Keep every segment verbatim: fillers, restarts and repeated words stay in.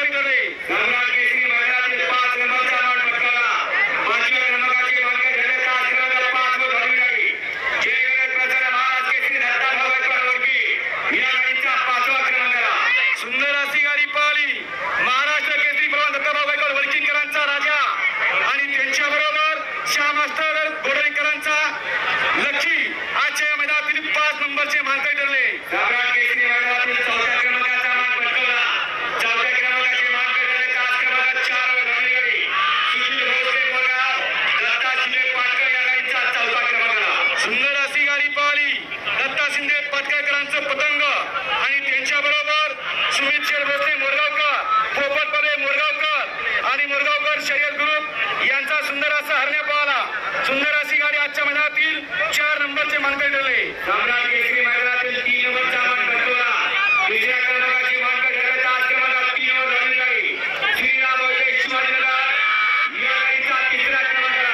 मानकरी ठरले. सम्राट केसरी मैदानातील पाच नंबरचा मान पटकावला. पाचव्या क्रमांकाचे मानकरी ठरले तास क्रमांक पाच वर धावून गेली. जय गणेश प्रसन्न महाराज केसरी दत्ताभाऊ गायकवाड ओळखी या गाडीचा पाचवा क्रमांकाला. सुंदर अशी गाडी पळाली. महाराष्ट्र केसरी प्रवान दत्ताभाऊ गायकवाड वडकीकरांचा राजा आणि त्यांच्या बरोबर श्याम मास्टर गोडणीकरांचा लक्ष्मी आजच्या मैदानातील पाच नंबरचे मानकरी ठरले. सम्राट केसरी मैदानातील चौथ्या क्रमांकाचा मान पटकावला. चौथ्या क्रमांकाचे मानकरी ठरले तास क्रमांक चार वर धावून गेली. सुनील भोसले मोरगाव दत्ता शिंदे पाटकर या गाडीचा चौथा क्रमांकाला. सुंदर अशी गाडी पळाली. दत्ता शिंदे पाटकरकरांचं पतंग आणि त्यांच्या बरोबर सुमित शेठ भोसले मोरगावकर, पोपट पले मोरगावकर आणि मोरगावकर शर्यत ग्रुप यांचा सुंदर असा हरण्या पळाला. सुंदर अशी गाडी आजच्या मैदानातील चार नंबरचे मानकरी ठरले. सम्राट केसरी मैदानातील तीन नंबरचा मान पटकावला. तिसऱ्या क्रमांकाचे मानकरी ठरले तास क्रमांक तीन वर धावून गेली. श्रीराम वैद्य शिवाजीनगर या गाडीचा तिसरा क्रमांकाला.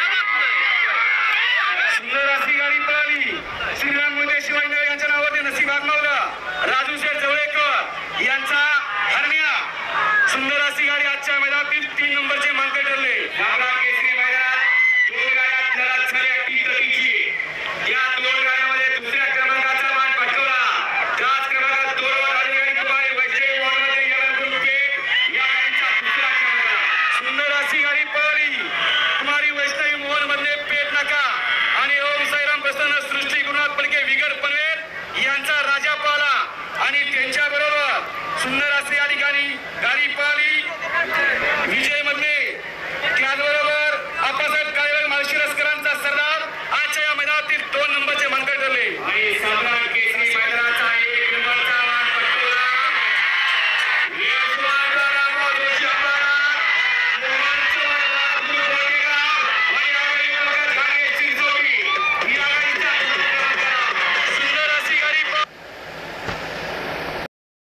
सुंदर अशी गाडी पळाली. श्रीराम मोहिते शिवाजीनगर यांच्या नावावरती नसीब आगमावलं. राजू शेठ जवळेकर यांचा हरण्या. सुंदर अशी गाडी आजच्या मैदानातील तीन नंबरचे मानकरी ठरले.